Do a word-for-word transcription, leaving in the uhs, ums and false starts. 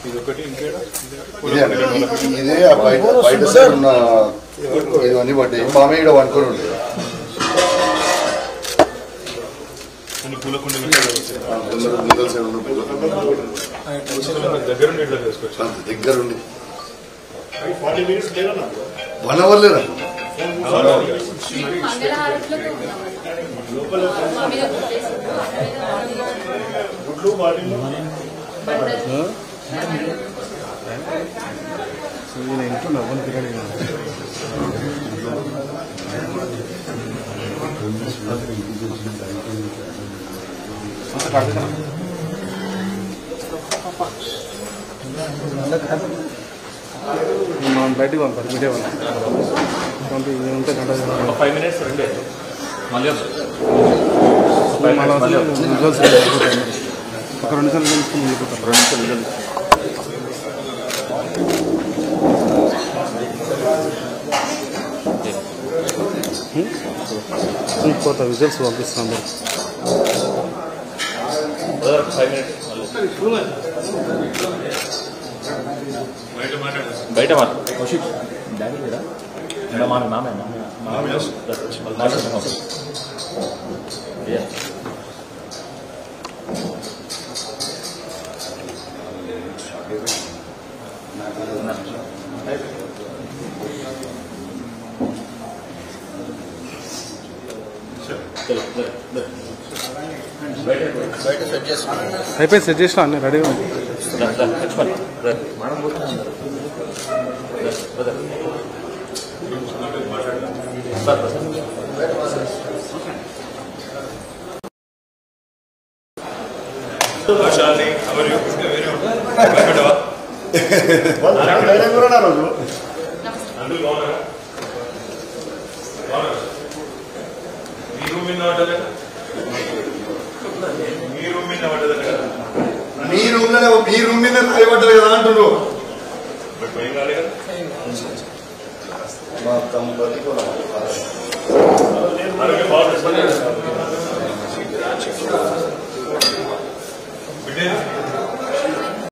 ఇదే బయట బయట సైడ్ ఉన్న ఇవన్నీ పడ్డాయి మామే ఇక్కడ వండుకొని ఉంటాయి దగ్గరుండి వన్ అవర్ లేదా ఇంట్లో నవ్వని తిరగలి మనం బయటకు పంపాలి మీడియా పంపి ఉంటే గంట ఫైవ్ మినిట్స్ రండి మళ్ళీ ఒక రెండు సార్లు తెలుసుకుని వెళ్ళిపోతాం రెండు సార్లు పోతా విజువల్స్ పంపిస్తాం బయట మాట మామే అయిపోయి సెట్ చేసిన అన్నీ రెడీగా మీ రూమ్ మీ రూమ్ మీద రాయబడ్డది కదా అంటున్నావు మా కంపెనీ